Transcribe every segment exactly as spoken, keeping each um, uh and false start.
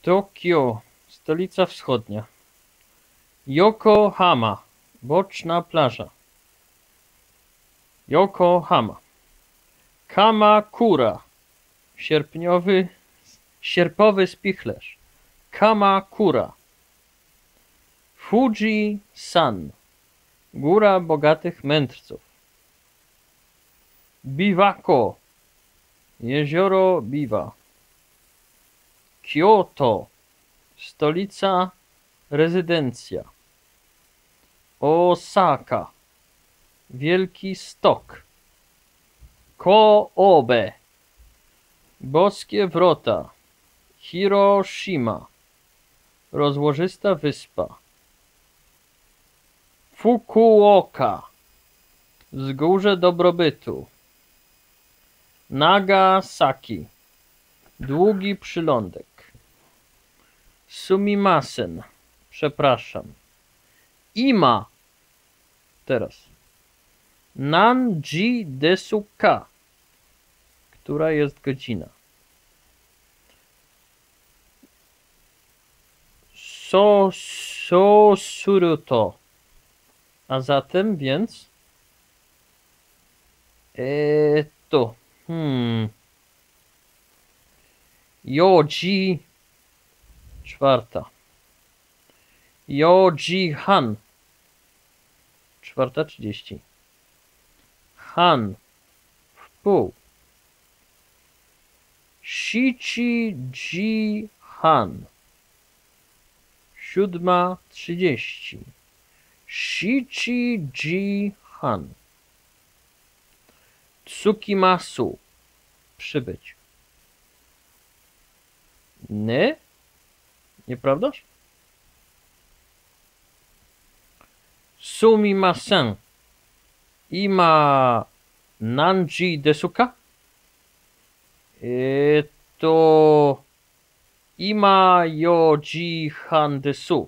Tokio, stolica wschodnia. Yokohama, boczna plaża. Yokohama. Kamakura, sierpniowy, sierpowy spichlerz. Kamakura. Fuji-san, góra bogatych mędrców. Biwako, jezioro Biwa. Kyoto, stolica, rezydencja. Osaka, wielki stok. Kobe, boskie wrota. Hiroshima, rozłożysta wyspa. Fukuoka, wzgórze dobrobytu. Nagasaki, długi przylądek. Sumimasen, przepraszam. Ima, teraz. Nanji desu ka, która jest godzina. So, so suru to. A zatem więc eee, to hmm Yoji czwarta. Yoji han czwarta trzydzieści. Han w pół. Shichiji han siódma trzydzieści. Shichiji han. Tsukimasu, przybyć. Nie? Nieprawdaż? Sumimasen. Ima nanji desu ka? Eto ima yoji han desu.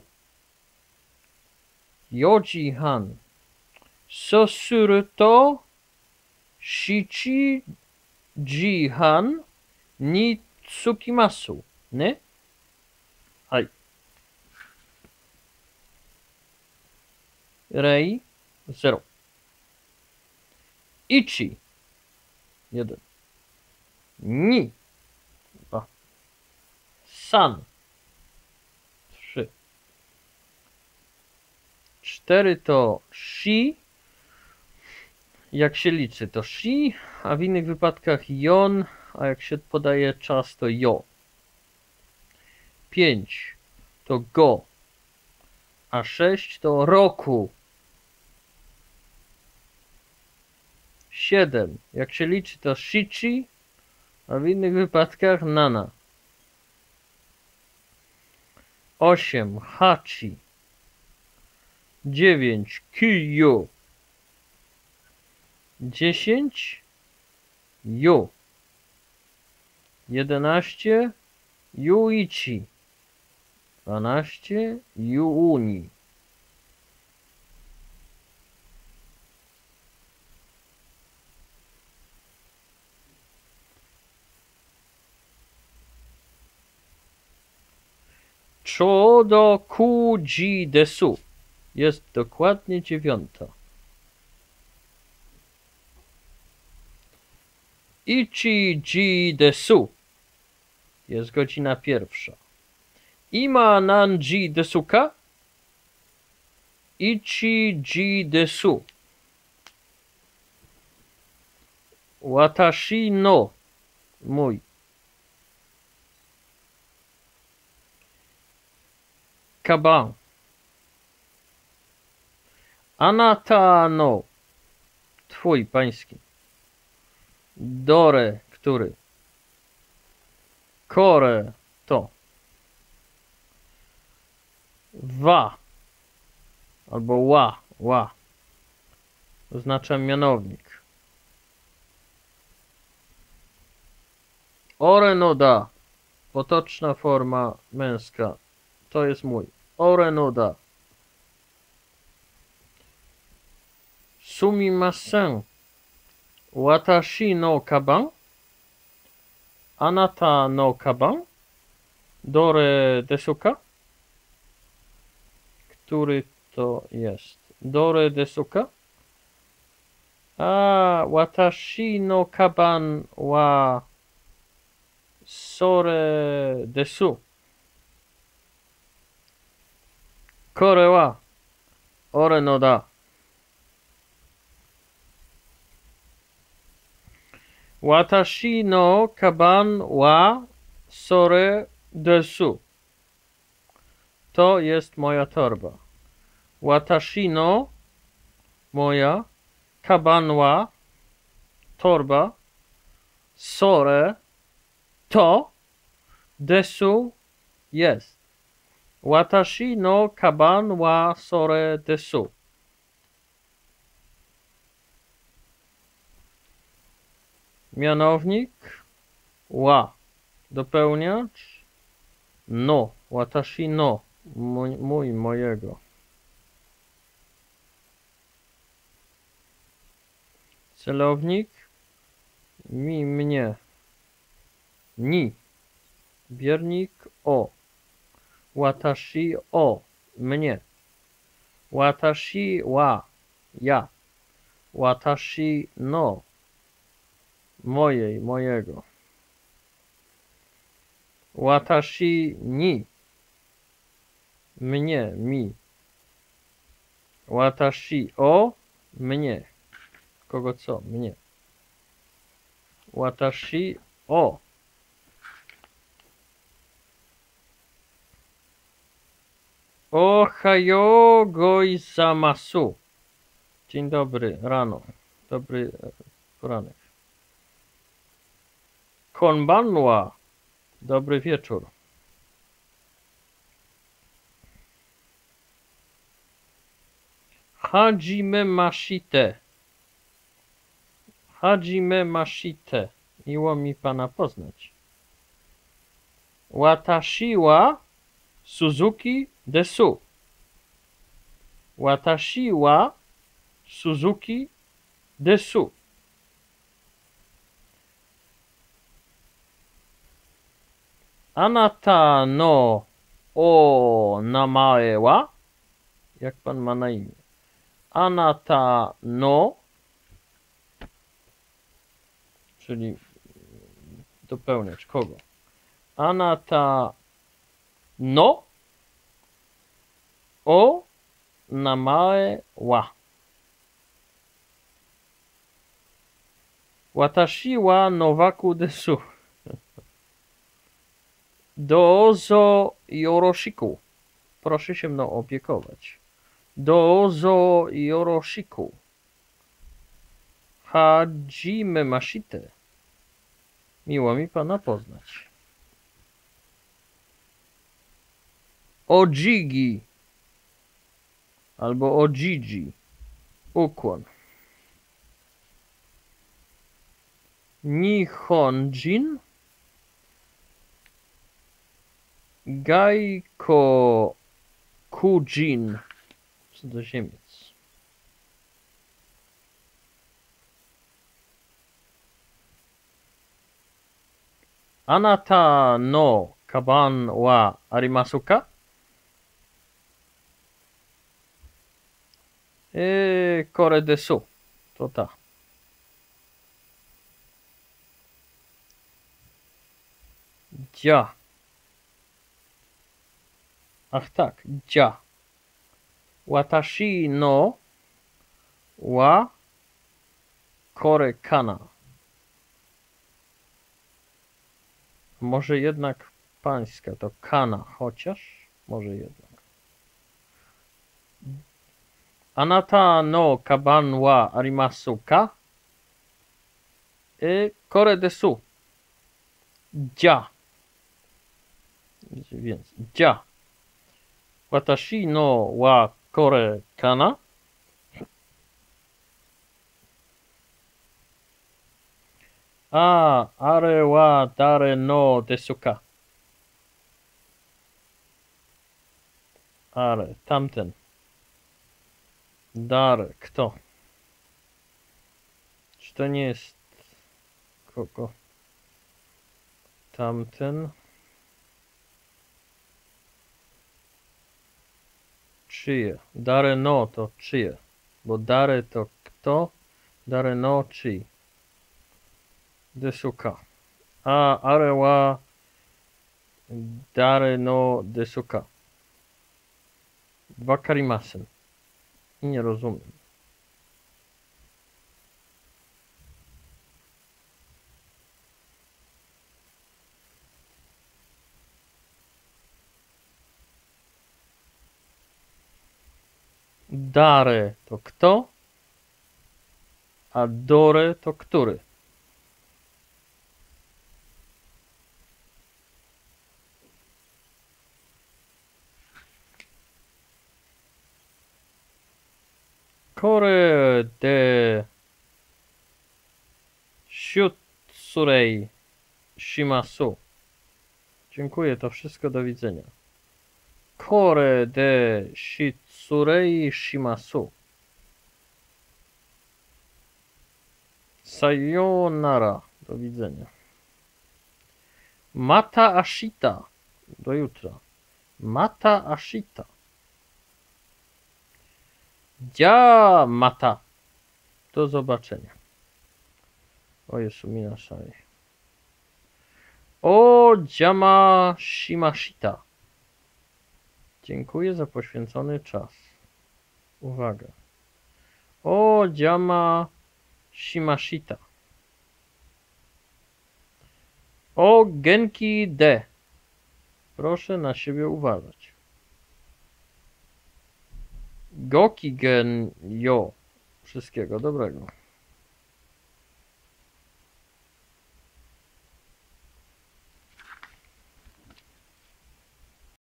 Yoji han. So suru to shichiji han ni tsukimasu. Ne? Hai. Rei zero. Ichi jeden. Ni dwa. San trzy. Cztery to shi. Jak się liczy to shi, a w innych wypadkach jon, a jak się podaje czas to jo. Pięć to go, a sześć to roku. Siedem, jak się liczy to shichi, a w innych wypadkach nana. Osiem hachi. Dziewięć kiyu. Dziesięć yu. Jedenaście yuichi. Dwanaście yuuni. Chodo kuji desu. Jest dokładnie dziewiąta. Ichiji desu. Jest godzina pierwsza. Ima nanji desu ka? Ichiji desu. Watashi no. Mój. Kaban. Anata no. Twój, pański. Dore, który. Kore, to. Wa. Albo ła, ła. Oznacza mianownik. Ore no da. Potoczna forma męska. To jest mój. Ore no da. Sumimasen. Watashi no kaban? Anata no kaban? Dore desuka? Który to jest? Dore desuka? A, watashi no kaban wa sore desu. Kore wa ore no da. Watashi no kaban wa sore desu. To jest moja torba. Watashi no, moja, kaban wa, torba, sore, to, desu, jest. Watashi no kaban wa sore desu. Mianownik wa. Dopełniacz no. Watashi no. Mój, mój mojego. Celownik mi, mnie. Ni. Biernik o. Watashi o. Mnie. Watashi wa. Ja. Watashi no. Mojej, mojego. Watashi ni. Mnie, mi. Watashi o. Mnie. Kogo co? Mnie. Watashi o. Ohayo goizamasu. Dzień dobry, rano. Dobry poranek. Konbanwa. Dobry wieczór. Hajime mashite. Hajime mashite. Miło mi pana poznać. Watashi wa Suzuki desu. Watashi wa Suzuki desu. Anata no o namae wa? Jak pan ma na imię? Anata no, czyli dopełniacz kogo? Anata no o namae wa. Watashi wa Nowaku desu. Dozo yoroshiku. Proszę się mną opiekować. Dozo yoroshiku. Hajime mashite. Miło mi pana poznać. Ojigi. Albo ojiji. Ukłon. Nihonjin. Gaiko Kujin. Cudzoziemiec. Anata no kaban wa arimasu ka? E, kore desu. To ta. Dzia. Ach tak, dzia. Watashi no wa kore kana. Może jednak pańska to kana, chociaż może jednak. Anata no kaban wa arimasu ka? E, kore desu. Dzia. Więc dzia. Watashi no wa kore kana? A, are wa dare no desu ka? Are, tamten. Dare, kto? Czy to nie jest kogo? Tamten. czyje. Dare no to czyje. Bo dare to kto, dare no czyj. Desuka. A are wa dare no desuka. Wakarimasen. I nie rozumiem. Dare to kto, a dore to który. Kore de shutsurei shimasu. Dziękuję, to wszystko, do widzenia. Kore de shitsurei shimasu. Sayonara. Do widzenia. Mata ashita. Do jutra. Mata ashita. Dzia mata. Do zobaczenia. O Jezu, minashai. O dziama shimashita. Dziękuję za poświęcony czas. Uwaga. O dziama shimashita. O genki de. Proszę na siebie uważać. Gokigen yo. Wszystkiego dobrego.